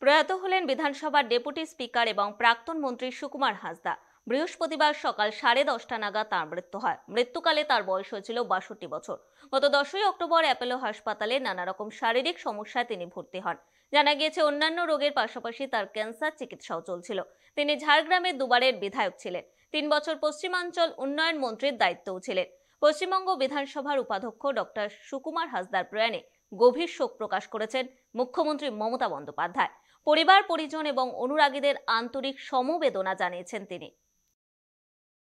প্রয়াত হলেন বিধানসভার ডেপুটি স্পিকার এবং প্রাক্তন মন্ত্রী সুকুমার হাসদা। বৃহস্পতিবার সকাল 10:30 নাগাদ তাঁর মৃত্যু হয়। মৃত্যুকালে তার বয়স হয়েছিল 62 বছর। গত 10ই অক্টোবর অ্যাপোলো হাসপাতালে নানা রকম শারীরিক সমস্যায় তিনি ভর্তি হন। জানা গিয়েছে অন্যান্য রোগের পাশাপাশি তার ক্যান্সার চিকিৎসাও চলছিল। তিনি ঝাড়গ্রামের দুবারের বিধায়ক ছিলেন। 3 বছর পশ্চিমাঞ্চল উন্নয়ন মন্ত্রীর দায়িত্বও ছিলেন। পশ্চিমবঙ্গ বিধানসভার উপাধ্যক্ষ ডক্টর সুকুমার হাসদার প্রয়াণে গভীর শোক প্রকাশ করেছেন মুখ্যমন্ত্রী মমতা বন্দ্যোপাধ্যায়। পরিবার, পরিজন এবং অনুরাগীদের আন্তরিক সমবেদনা জানিয়েছেন তিনি।